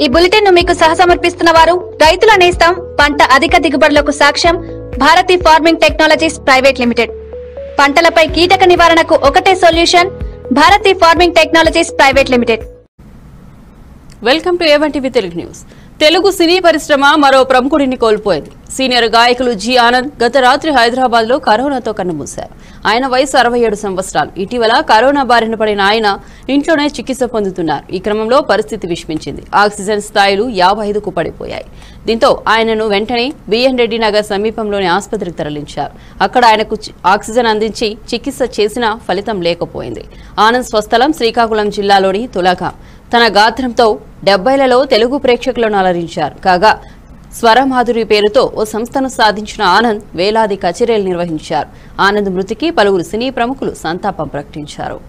ఈ బులెటిన్ ను మీకు సహసమర్పిస్తున్న వారు రైతుల నేస్తం పంట అధిక దిగుబడులకు సాక్ష్యం Bharathi farming technologies private limited. పంటలపై కీటక నివారణకు ఒకటే solution Bharathi farming technologies private limited. Welcome to A one TV Telugu news. తెలుగు సినీ పరిశ్రమ మరో ప్రముఖుడిని కోల్పోయింది. సీనియర్ గాయకులు జి ఆనంద్ గత రాత్రి హైదరాబాద్ లో కరోనాతో కన్నుమూశారు. ఆయన వయసు 67 సంవత్సరాలు. ఇటీవల కరోనా బారిన పడిన ఆయన ఇంట్లోనే చికిత్స పొందుతున్నారు. ఈ క్రమంలో పరిస్థితి విషమించింది. ఆక్సిజన్ స్థాయిలు 55కు పడిపోయాయి. దీంతో ఆయనను వెంటనే బిఎన్ రెడ్డి నగర్ సమీపంలోని ఆసుపత్రికి తరలించారు. అక్కడ ఆయనకు ఆక్సిజన్ అందించి చికిత్స చేసినా ఫలితం లేకపోయింది. ఆనంద్ స్వస్థలం శ్రీకాకుళం జిల్లాలోని తులగా. తన గాత్రంతో 70లలో తెలుగు ప్రేక్షకులను అలరించారు. కాగా స్వరమాధురి పేరుతో ఓ సంస్థను సాధించిన ఆనంద్ వేలాది కచేరీలు నిర్వహించారు. ఆనంద్ మృతికి పలువురు సినీ ప్రముఖులు సంతాపం ప్రకటించారు.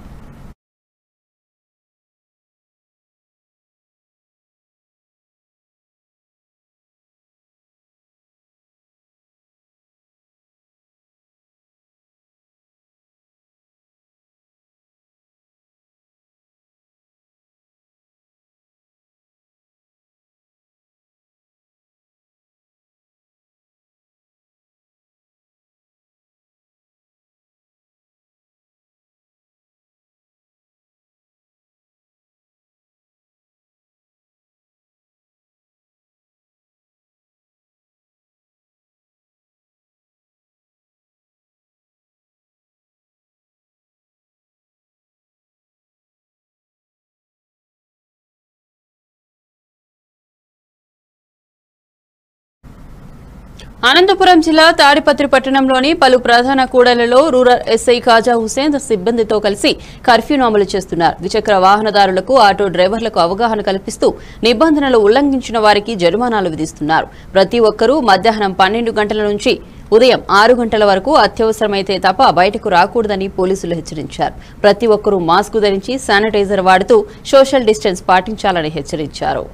అనంతపురం జిల్లా తాడిపత్రి పట్టణంలోని పలు ప్రధాన కూడళ్లలో రూరల్ ఎస్ఐ ఖాజా హుసేన్ సిబ్బందితో కలిసి కర్ఫ్యూను అమలు చేస్తున్నారు. ద్విచక్ర వాహనదారులకు, ఆటో డ్రైవర్లకు అవగాహన కల్పిస్తూ నిబంధనలు ఉల్లంఘించిన వారికి జరిమానాలు విధిస్తున్నారు. ప్రతి ఒక్కరూ మధ్యాహ్నం 12 గంటల నుంచి ఉదయం 6 గంటల వరకు అత్యవసరమైతే తప్ప బయటకు రాకూడదని పోలీసులు హెచ్చరించారు. ప్రతి ఒక్కరూ మాస్క్ ధరించి శానిటైజర్ వాడుతూ సోషల్ డిస్టెన్స్ పాటించాలని హెచ్చరించారు.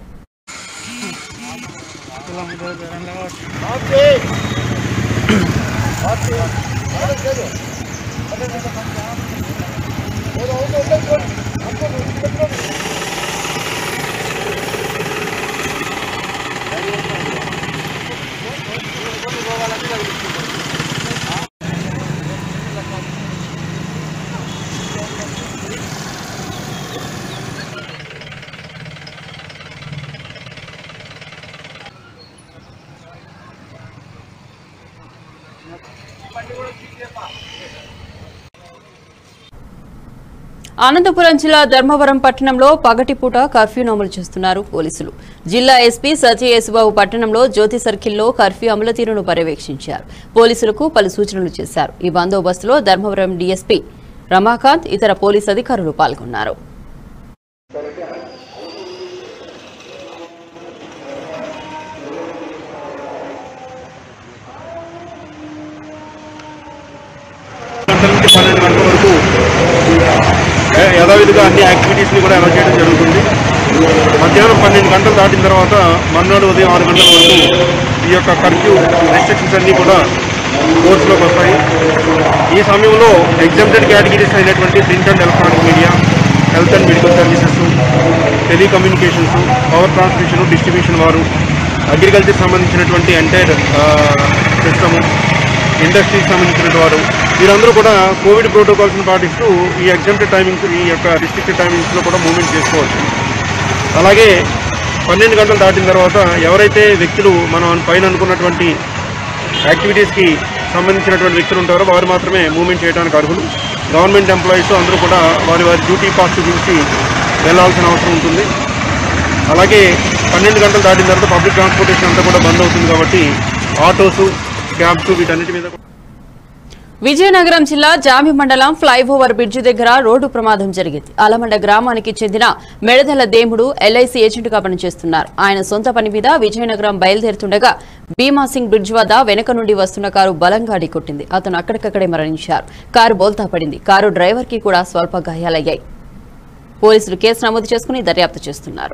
అనంతపురం జిల్లా ధర్మవరం పట్టణంలో పగటిపూట కర్ఫ్యూను అమలు చేస్తున్నారు పోలీసులు. జిల్లా ఎస్పీ సత్య యేసుబాబు పట్టణంలో జ్యోతి సర్కిల్లో కర్ఫ్యూ అమలు తీరును పర్యవేక్షించారు. పోలీసులకు పలు సూచనలు చేశారు. ఈ బందోబస్తులో ధర్మవరం డీఎస్పీ రమాకాంత్, ఇతర పోలీసు అధికారులు పాల్గొన్నారు. యథావిధిగా అన్ని యాక్టివిటీస్ని కూడా అలౌ చేయడం జరుగుతుంది. మధ్యాహ్నం 12 గంటలు దాటిన తర్వాత మర్నాడు ఉదయం 6 గంటల వరకు ఈ యొక్క కర్ఫ్యూ రెస్ట్రిక్షన్స్ అన్నీ కూడా కోర్సులోకి వస్తాయి. ఈ సమయంలో ఎగ్జామ్టెడ్ కేటగిరీస్ అయినటువంటి print and electronic media, health and medical services, telecommunications, power transmission, distribution వారు, అగ్రికల్చర్ సంబంధించినటువంటి ఎంటైర్ సిస్టము, ఇండస్ట్రీకి సంబంధించిన వారు, వీరందరూ కూడా కోవిడ్ ప్రోటోకాల్స్ని పాటిస్తూ ఈ ఎగ్జామ్టెడ్ టైమింగ్స్, ఈ యొక్క రిస్ట్రిక్టెడ్ టైమింగ్స్లో కూడా మూవ్మెంట్ చేసుకోవచ్చు. అలాగే 12 గంటలు దాటిన తర్వాత ఎవరైతే వ్యక్తులు మనం పైన అనుకున్నటువంటి యాక్టివిటీస్కి సంబంధించినటువంటి వ్యక్తులు ఉంటారో వారు మాత్రమే మూవ్మెంట్ చేయడానికి అర్హులు. గవర్నమెంట్ ఎంప్లాయీస్ అందరూ కూడా వారి డ్యూటీ పాస్ చూపించి వెళ్లాల్సిన అవసరం ఉంటుంది. అలాగే 12 గంటలు దాటిన తర్వాత పబ్లిక్ ట్రాన్స్పోర్టేషన్ అంతా కూడా బంద్ అవుతుంది. కాబట్టి ఆటోసు, క్యాబ్స్ వీటన్నిటి మీద. విజయనగరం జిల్లా జామి మండలం ఫ్లైఓవర్ బ్రిడ్జి దగ్గర రోడ్డు ప్రమాదం జరిగింది. అలమండ గ్రామానికి చెందిన మెడదల దేముడు ఎల్ఐసి ఏజెంట్గా పనిచేస్తున్నారు. ఆయన సొంత పని మీద విజయనగరం బయలుదేరుతుండగా భీమాసింగ్ బ్రిడ్జ్ వద్ద వెనక నుండి వస్తున్న కారు బలంగా ఢీకొట్టింది. అతను అక్కడికక్కడే మరణించారు. కారు బోల్తా పడింది. కారు డ్రైవర్ కి కూడా స్వల్ప గాయాలయ్యాయి. పోలీసులు కేసు నమోదు చేసుకుని దర్యాప్తు చేస్తున్నారు.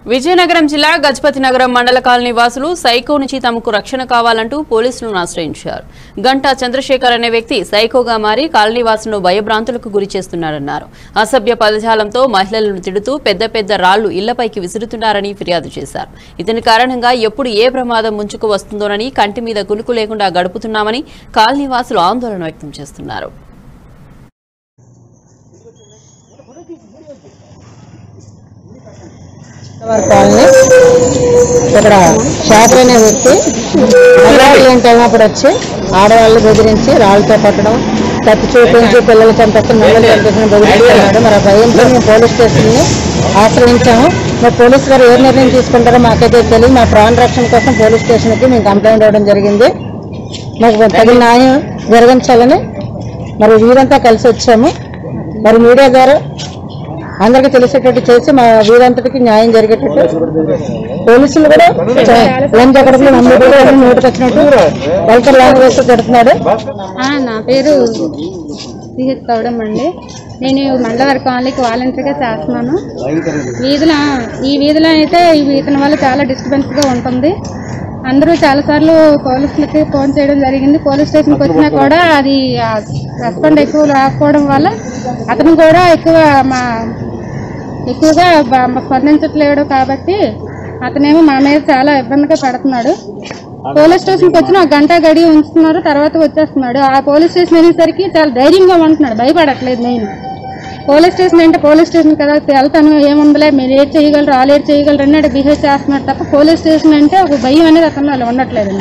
విజయనగరం జిల్లా గజపతి నగరం మండల కాలనీ వాసులు సైకో నుంచి తమకు రక్షణ కావాలంటూ పోలీసులను ఆశ్రయించారు. గంటా చంద్రశేఖర్ అనే వ్యక్తి సైకోగా మారి కాలనీ వాసులను భయభ్రాంతులకు గురి చేస్తున్నారన్నారు. అసభ్య పదజాలంతో మహిళలను తిడుతూ పెద్ద పెద్ద రాళ్లు ఇళ్లపైకి విసురుతున్నారని ఫిర్యాదు చేశారు. ఇతని కారణంగా ఎప్పుడు ఏ ప్రమాదం ముంచుకు వస్తుందోనని కంటి మీద కునుకు లేకుండా గడుపుతున్నామని కాలనీ వాసులు ఆందోళన వ్యక్తం చేస్తున్నారు. ఇక్కడ శాఖర్ అనే వ్యక్తి మహిళలు ఏం టైం అప్పుడు వచ్చి ఆడవాళ్ళు బెదిరించి రాళ్ళతో పట్టడం, కత్తి చూపించి పిల్లలు చంపేస్తే మహిళలు చంపేసిన బెదిరిస్తున్నాడు. మరి ఆ భయంతో మేము పోలీస్ స్టేషన్ని ఆశ్రయించాము. మరి పోలీసు గారు ఏ నిర్ణయం తీసుకుంటారో మాకైతే తెలియదు. మా ప్రాణ రక్షణ కోసం పోలీస్ స్టేషన్కి మేము కంప్లైంట్ ఇవ్వడం జరిగింది. మాకు తగిన న్యాయం జరిగించాలని మరి వీరంతా కలిసి వచ్చాము. మరి మీడియా ద్వారా అందరికీ తెలిసేటట్టు చేసి మా వీరంతటికి న్యాయం జరిగేటట్టు పోలీసులు కూడా ఏం జరగడం నోటికి వచ్చినట్టు వెల్కర్ లాంగ్వేజ్ పెడుతున్నాడు. నా పేరు సిహెచ్ కవడం అండి. నేను మండవర కాలనీకి వాలంటీర్గా చేస్తున్నాను. ఈ వీధిలో అయితే ఇతని వల్ల చాలా డిస్టర్బెన్స్గా ఉంటుంది. అందరూ చాలాసార్లు పోలీసులకి ఫోన్ చేయడం జరిగింది. పోలీస్ స్టేషన్కి వచ్చినా కూడా అది రెస్పాండ్ ఎక్కువ రాకపోవడం వల్ల అతను కూడా ఎక్కువగా స్పందించట్లేడు. కాబట్టి అతనేమో మా మీద చాలా ఇబ్బందిగా పడుతున్నాడు. పోలీస్ స్టేషన్కి వచ్చిన ఒక గంట గడి ఉంచుతున్నారు, తర్వాత వచ్చేస్తున్నాడు. ఆ పోలీస్ స్టేషన్ అనేసరికి చాలా ధైర్యంగా ఉంటున్నాడు, భయపడట్లేదు. నేను పోలీస్ స్టేషన్ అంటే పోలీస్ స్టేషన్ కదా వెళ్తాను, ఏముందలే మీరు ఏడ్ చేయగలరు వాళ్ళు ఏడ్ చేయగలరు అన్నట్టు బిహేవ్ చేస్తున్నాడు తప్ప పోలీస్ స్టేషన్ అంటే ఒక భయం అనేది అతను వాళ్ళు ఉండట్లేదండి.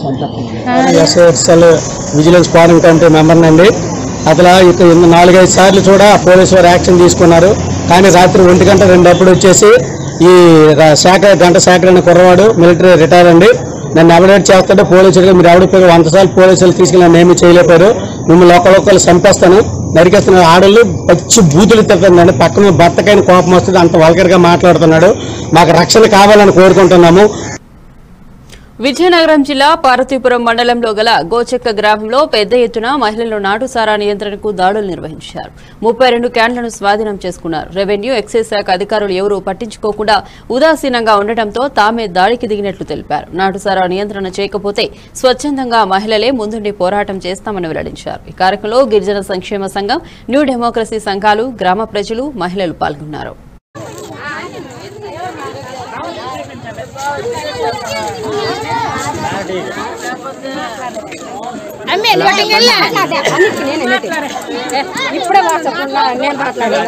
విజిలెన్స్ పాలింగ్ కమిటీ మెంబర్ నండి. అసలు 4-5 సార్లు కూడా పోలీసు వారు యాక్షన్ తీసుకున్నారు. కానీ రాత్రి 1 గంట 2 అప్పుడు వచ్చేసి ఈ గంట శాఖర్ అనే కుర్రవాడు మిలిటరీ రిటైర్ అండి. నన్ను అప్డేట్ చేస్తాడు పోలీసులుగా. మీరు ఎవడిపోయి 100 సార్లు పోలీసులు తీసుకెళ్ళి నన్ను ఏమీ చేయలేపారు, మిమ్మల్ని ఒకళ్ళు చంపేస్తాను, నరికేస్తున్న ఆడళ్ళు పచ్చి బూతులు తిరుగుతుందండి. పక్కన భర్తకైన కోపం వస్తుంది, అంత వల్గర్గా మాట్లాడుతున్నాడు. మాకు రక్షణ కావాలని కోరుకుంటున్నాము. విజయనగరం జిల్లా పార్వతీపురం మండలంలో గల గోచెక్క గ్రామంలో పెద్ద ఎత్తున మహిళలు నాటుసారా నియంత్రణకు దాడులు నిర్వహించారు. 32 క్యాన్లను స్వాధీనం చేసుకున్నారు. రెవెన్యూ, ఎక్సైజ్ శాఖ అధికారులు ఎవరూ పట్టించుకోకుండా ఉదాసీనంగా ఉండటంతో తామే దాడికి దిగినట్లు తెలిపారు. నాటుసారా నియంత్రణ చేయకపోతే స్వచ్ఛందంగా మహిళలే ముందుండి పోరాటం చేస్తామని వెల్లడించారు. ఈ కార్యక్రమంలో గిరిజన సంక్షేమ సంఘం, న్యూ డెమోక్రసీ సంఘాలు, గ్రామ ప్రజలు, మహిళలు పాల్గొన్నారు. ఇప్పుడే వాట్సాప్ నేను మాట్లాడాను.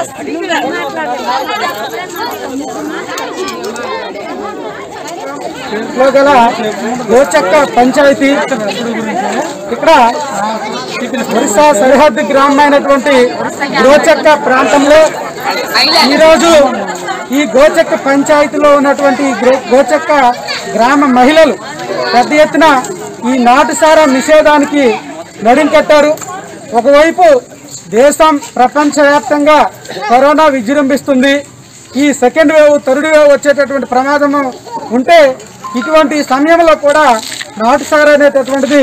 గల గోచెక్క పంచాయతీ ఇక్కడ ఒరిస్సా సరిహద్దు గ్రామమైనటువంటి గోచెక్క ప్రాంతంలో ఈరోజు ఈ గోచెక్క పంచాయతీలో ఉన్నటువంటి గోచెక్క గ్రామ మహిళలు పెద్ద ఎత్తున ఈ నాటుసారా నిషేధానికి నడుం కట్టారు. ఒకవైపు దేశం ప్రపంచవ్యాప్తంగా కరోనా విజృంభిస్తుంది. ఈ సెకండ్ వేవ్, థర్డ్ వేవ్ వచ్చేటటువంటి ప్రమాదం ఉంటే ఇటువంటి సమయంలో కూడా నాటుసారా అనేటటువంటిది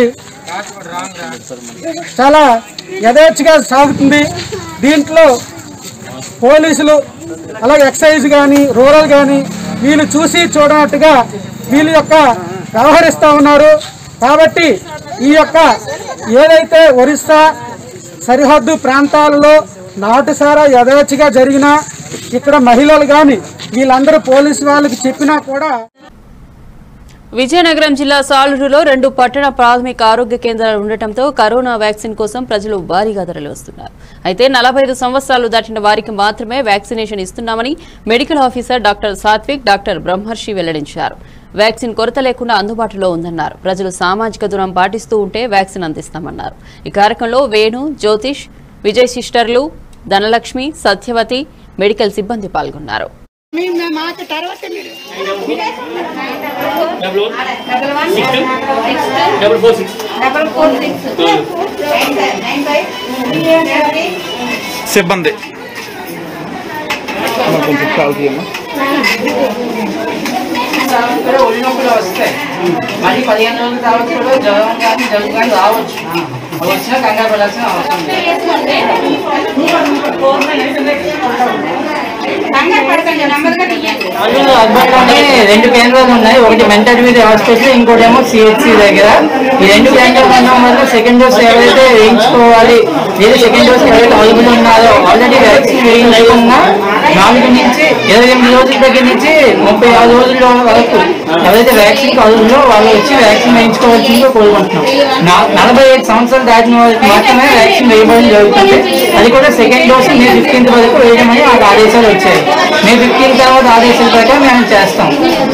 చాలా యథేచ్ఛగా సాగుతుంది. దీంట్లో పోలీసులు అలాగే ఎక్సైజ్ కానీ రూరల్ కానీ వీళ్ళు చూసి చూడనట్టుగా వీళ్ళ యొక్క వ్యవహరిస్తూ ఉన్నారు. కాబట్టి ఈ యొక్క ఏదైతే ఒరిస్సా సరిహద్దు ప్రాంతాలలో నాటుసారా యథేచ్ఛగా జరిగినా ఇక్కడ మహిళలు కానీ వీళ్ళందరూ పోలీసు వాళ్ళకి చెప్పినా కూడా. విజయనగరం జిల్లా సాలూరులో 2 పట్టణ ప్రాథమిక ఆరోగ్య కేంద్రాలు ఉండటంతో కరోనా వ్యాక్సిన్ కోసం ప్రజలు భారీగా తరలివస్తున్నారు. అయితే 45 సంవత్సరాలు దాటిన వారికి మాత్రమే వ్యాక్సినేషన్ ఇస్తున్నామని medical officer doctor Sathvik, doctor Brahmarshi వెల్లడించారు. వ్యాక్సిన్ కొరత లేకుండా అందుబాటులో ఉందన్నారు. ప్రజలు సామాజిక దూరం పాటిస్తూ ఉంటే వ్యాక్సిన్ అందిస్తామన్నారు. ఈ కార్యక్రమంలో వేణు, జ్యోతిష్, విజయ్ సిస్టర్లు, ధనలక్ష్మి, సత్యవతి, మెడికల్ సిబ్బంది పాల్గొన్నారు. సిబ్బంది ఒళ్ళొప్పులు వస్తాయి. మళ్ళీ 15 రోజుల తర్వాత కూడా జ్వరం కానీ జలుబు కానీ రావచ్చు. వచ్చినా కంగారు పడాల్సిన అవసరం లేదు. అర్బన్లోనే 2 కేంద్రాలు ఉన్నాయి. ఒకటి మెంటర్వీడి హాస్పిటల్, ఇంకోటేమో సిహెచ్సి దగ్గర. ఈ 2 కేంద్రాలు ఉండడం వల్ల సెకండ్ డోస్ ఎవరైతే వేయించుకోవాలి లేదా సెకండ్ డోస్ ఎవరైతే అవైలబుల్ ఉన్నారో ఆల్రెడీ వ్యాక్సిన్ వేయించుకున్నా 4 నుంచి 28 రోజుల దగ్గర నుంచి 36 రోజుల వరకు ఎవరైతే వ్యాక్సిన్ కావాలో వాళ్ళు వచ్చి వ్యాక్సిన్ వేయించుకోవాల్సిందిగా కోరుకుంటున్నాం. 45 సంవత్సరాలు దాటిన వాళ్ళకి మాత్రమే వ్యాక్సిన్ వేయబడడం జరుగుతుంది. అది కూడా సెకండ్ డోస్ మే 15 వరకు వేయమని మాకు ఆదేశాలు వచ్చాయి. మే 15 తర్వాత ఆదేశాల ప్రకారం మేము చేస్తాం.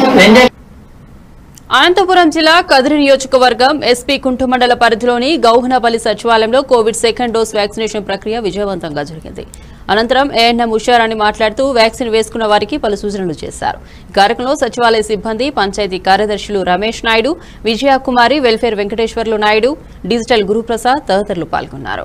అనంతపురం జిల్లా కదిరి నియోజకవర్గం ఎస్పీ కుంటు మండల పరిధిలోని గౌహనపల్లి సచివాలయంలో కోవిడ్ సెకండ్ డోస్ వ్యాక్సినేషన్ ప్రక్రియ విజయవంతంగా జరిగింది. అనంతరం ఏఎన్ఎం ఉషారాణి మాట్లాడుతూ వ్యాక్సిన్ వేసుకున్న వారికి పలు సూచనలు చేశారు. ఈ కార్యక్రమంలో సచివాలయ సిబ్బంది, పంచాయతీ కార్యదర్శులు రమేష్ నాయుడు, విజయకుమారి, వెల్ఫేర్ వెంకటేశ్వర్లు నాయుడు, డిజిటల్ గురుప్రసాద్ తదితరులు పాల్గొన్నారు.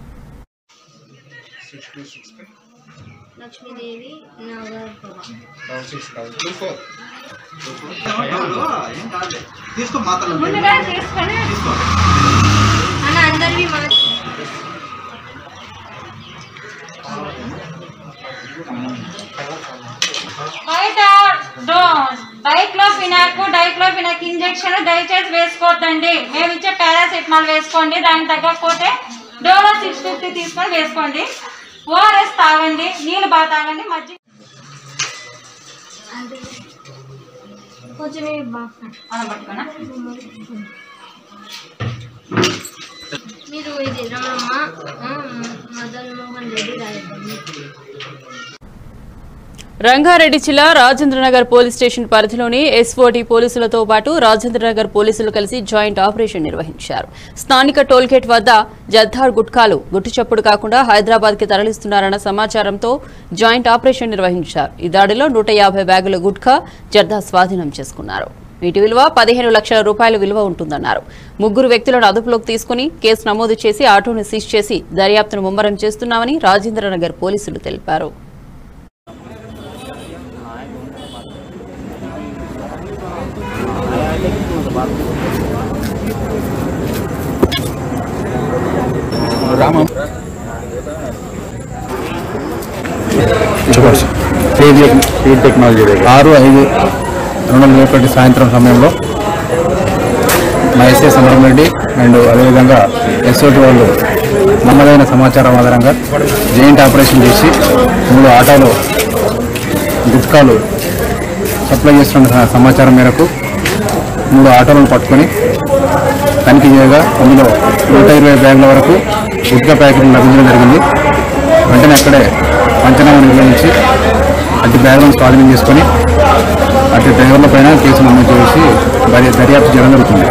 డైక్లోఫినాక్ ఇంజెక్షన్ దయచేసి వేసుకోవద్దండి. మేము ఇచ్చే పారాసిటమాల్ వేసుకోండి. దానికి తగ్గకపోతే డోలో 650 తీసుకొని వేసుకోండి. ఓఆర్ఎస్ తాగండి, నీళ్ళు బాగా తాగండి. మజ్జిగ కొంచెం అలా పట్టుకోనా. మీరు ఇది రామమ్మ మదన్ మోహన్ రెడ్డి రాయండి. రంగారెడ్డి జిల్లా రాజేంద్రనగర్ పోలీస్ స్టేషన్ పరిధిలోని ఎస్ఓటీ పోలీసులతో పాటు రాజేంద్రనగర్ పోలీసులు కలిసి జాయింట్ ఆపరేషన్ నిర్వహించారు. స్థానిక టోల్గేట్ వద్ద జద్దార్ గుట్కాలు గుట్టుచప్పుడు కాకుండా హైదరాబాద్ కి తరలిస్తున్నారన్న సమాచారంతో జాయింట్ ఆపరేషన్ నిర్వహించారు. ఈ దాడిలో 150 బ్యాగుల గుట్కా జర్దా స్వాధీనం చేసుకున్నారు. వీటి విలువ 15 లక్షల రూపాయల విలువ ఉంటుందన్నారు. 3 వ్యక్తులను అదుపులోకి తీసుకుని కేసు నమోదు చేసి ఆటోను సీజ్ చేసి దర్యాప్తును ముమ్మరం చేస్తున్నామని రాజేంద్రనగర్ పోలీసులు తెలిపారు. టెక్నాలజీ 6/5/2021 సాయంత్రం సమయంలో మా ఎస్ఐ సమరం రెడ్డి అండ్ అదేవిధంగా ఎస్ఓటి వాళ్ళు నమ్మదైన సమాచారం ఆధారంగా జాయింట్ ఆపరేషన్ చేసి 3 ఆటోలు గుట్కాలు సప్లై చేస్తున్న సమాచారం మేరకు 3 ఆటోలను పట్టుకొని తనిఖీ చేయగా అందులో 120 బ్యాగుల వరకు గుట్కా ప్యాకెట్లు లభించడం జరిగింది. వెంటనే అక్కడే పంచనామా నిర్వహించి అటు బ్యాగులను స్వాధీనం చేసుకొని అటు డ్రైవర్ల పైన కేసు నమోదు చేసి దర్యాప్తు చేయడం జరుగుతుంది.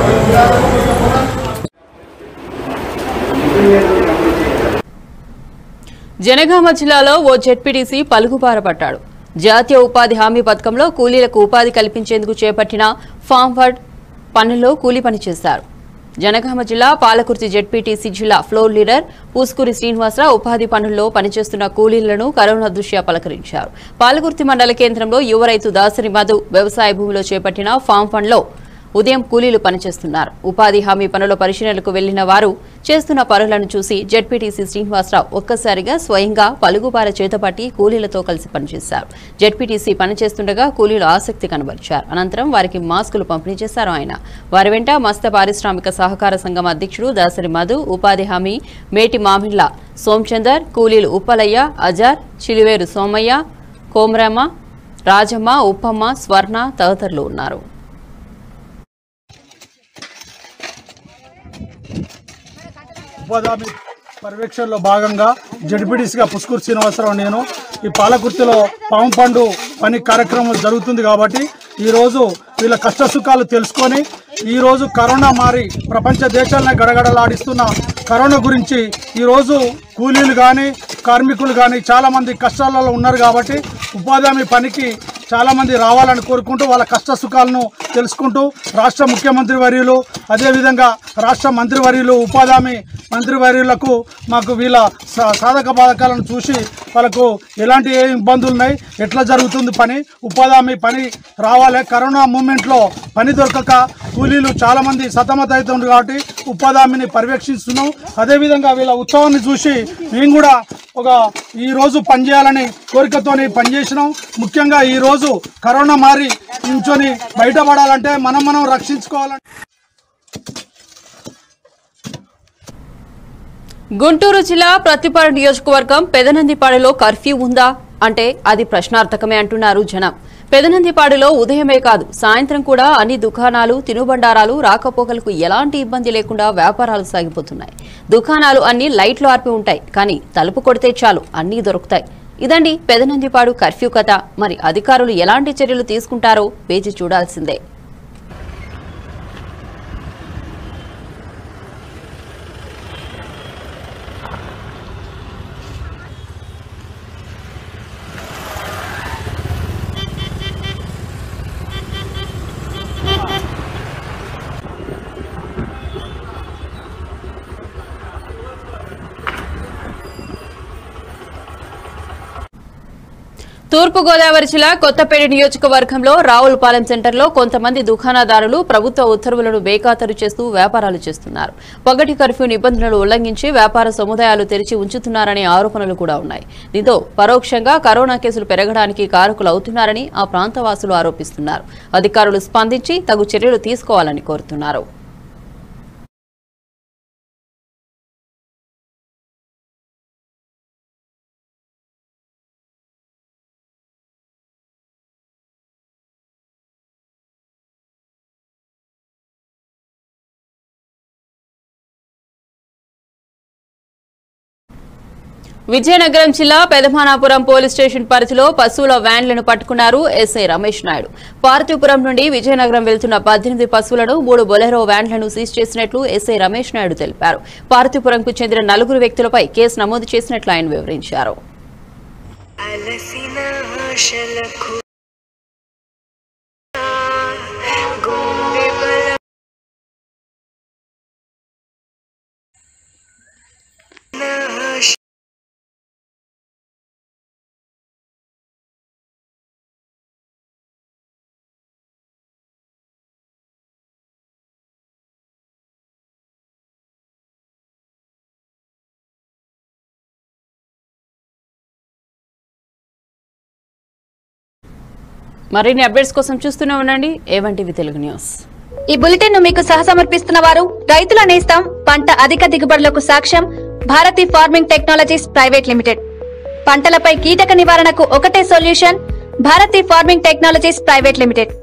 జనగామ జిల్లాలో ఓ జెడ్పీటీసీ పలుకుబార పట్టాడు. జాతీయ ఉపాధి హామీ పథకంలో కూలీలకు ఉపాధి కల్పించేందుకు చేపట్టిన ఫార్వర్డ్ పనుల్లో కూలీ పని చేశారు. జనగామ జిల్లా పాలకుర్తి జెడ్పీటీసీ జిల్లా ఫ్లోర్ లీడర్ పూస్కూరి శ్రీనివాసరావు ఉపాధి పనుల్లో పనిచేస్తున్న కూలీలను కరోనా దృష్ట్యా పలకరించారు. పాలకుర్తి మండల కేంద్రంలో యువ రైతు దాసరి మధు వ్యవసాయ భూమిలో చేపట్టిన ఫామ్ ఫండ్లో ఉదయం కూలీలు పనిచేస్తున్నారు. ఉపాధి హామీ పనుల పరిశీలనకు వెళ్లిన వారు చేస్తున్న పనులను చూసి జెడ్పీటీసీ శ్రీనివాసరావు ఒక్కసారిగా స్వయంగా పలుగుబార చేతపట్టి కూలీలతో కలిసి పనిచేశారు. జెడ్పీటీసీ పనిచేస్తుండగా కూలీలు ఆసక్తి కనబరిచారు. అనంతరం వారికి మాస్కులు పంపిణీ చేశారు. ఆయన వారి వెంట మత్స్య పారిశ్రామిక సహకార సంఘం అధ్యక్షుడు దాసరి మధు, ఉపాధి హామీ మేటి మామిళ్ల సోమచందర్, కూలీలు ఉప్పలయ్య, అజార్, చిలివేరు సోమయ్య, కోమరమ్మ, రాజమ్మ, ఉప్పమ్మ, స్వర్ణ తదితరులు ఉన్నారు. ఉపాధి హామీ పర్యవేక్షణలో భాగంగా జడ్పీటీసీగా పుస్కూరు శ్రీనివాసరావు నేను ఈ పాలకుర్తిలో పాము పండు పని కార్యక్రమం జరుగుతుంది కాబట్టి ఈరోజు వీళ్ళ కష్ట సుఖాలు తెలుసుకొని ఈరోజు కరోనా మారి ప్రపంచ దేశాలను గడగడలాడిస్తున్న కరోనా గురించి ఈరోజు కూలీలు కానీ కార్మికులు కానీ చాలామంది కష్టాలలో ఉన్నారు కాబట్టి ఉపాధి హామీ పనికి చాలామంది రావాలని కోరుకుంటూ వాళ్ళ కష్ట సుఖాలను తెలుసుకుంటూ రాష్ట్ర ముఖ్యమంత్రి వర్యులు అదేవిధంగా రాష్ట్ర మంత్రివర్యులు ఉపాధి హామీ మంత్రివర్యులకు మాకు వీళ్ళ సాధక బాధకాలను చూసి వాళ్ళకు ఎలాంటి ఏ ఇబ్బందులు ఉన్నాయి, ఎట్లా జరుగుతుంది పని, ఉపాధి హామీ పని రావాలి. కరోనా మూమెంట్లో పని దొరకక కూలీలు చాలామంది సతమత అవుతుంది కాబట్టి ఉపాధి హామీని పర్యవేక్షిస్తున్నాం. అదేవిధంగా వీళ్ళ ఉత్సవాన్ని చూసి మేము కూడా ఈ రోజు పనిచేయాలని కోరికతోని పనిచేసినాం. ముఖ్యంగా ఈ రోజు కరోనా మారి నుంచొని బయటపడాలంటే మనం రక్షించుకోవాలంటే. గుంటూరు జిల్లా ప్రతిపాడు నియోజకవర్గం పెదనందిపాడులో కర్ఫ్యూ ఉందా అంటే అది ప్రశ్నార్థకమే అంటున్నారు జనం. పెదనందిపాడులో ఉదయమే కాదు సాయంత్రం కూడా అన్ని దుకాణాలు తినుబండారాలు రాకపోకలకు ఎలాంటి ఇబ్బంది లేకుండా వ్యాపారాలు సాగిపోతున్నాయి. దుకాణాలు అన్ని లైట్లు ఆర్పి ఉంటాయి, కానీ తలుపు కొడితే చాలు అన్నీ దొరుకుతాయి. ఇదండి పెదనందిపాడు కర్ఫ్యూ కథ. మరి అధికారులు ఎలాంటి చర్యలు తీసుకుంటారో వేచి చూడాల్సిందే. తూర్పుగోదావరి జిల్లా కొత్తపేట నియోజకవర్గంలో రావులపాలెం సెంటర్లో కొంతమంది దుకాణదారులు ప్రభుత్వ ఉత్తర్వులను బేఖాతరు చేస్తూ వ్యాపారాలు చేస్తున్నారు. పగటి కర్ఫ్యూ నిబంధనలు ఉల్లంఘించి వ్యాపార సముదాయాలు తెరిచి ఉంచుతున్నారనే ఆరోపణలు కూడా ఉన్నాయి. దీంతో పరోక్షంగా కరోనా కేసులు పెరగడానికి కారకులవుతున్నారని ఆ ప్రాంతవాసులు ఆరోపిస్తున్నారు. అధికారులు స్పందించి తగు చర్యలు తీసుకోవాలని కోరుతున్నారు. విజయనగరం జిల్లా పెదమానాపురం పోలీస్ స్టేషన్ పరిధిలో పశువుల వ్యాన్లను పట్టుకున్నారు ఎస్ఐ రమేష్ నాయుడు. పార్తీపురం నుండి విజయనగరం వెళ్తున్న 18 పశువులను 3 బొలెరో వ్యాన్లను సీజ్ చేసినట్లు ఎస్ఐ రమేష్ నాయుడు తెలిపారు. పార్తీపురంకు చెందిన 4 వ్యక్తులపై కేసు నమోదు చేసినట్లు ఆయన వివరించారు. మరిన్ని అప్డేట్స్ కోసం చూస్తూనే ఉండండి ఏవంటివి తెలుగు న్యూస్. ఈ బులెటిన్ ను మీకు సహసమర్పిస్తున్న వారు రైతుల నేస్తం పంట అధిక దిగుబడులకు సాక్ష్యం Bharathi farming technologies private limited. పంటలపై కీటక నివారణకు ఒకటే solution Bharathi farming technologies private limited.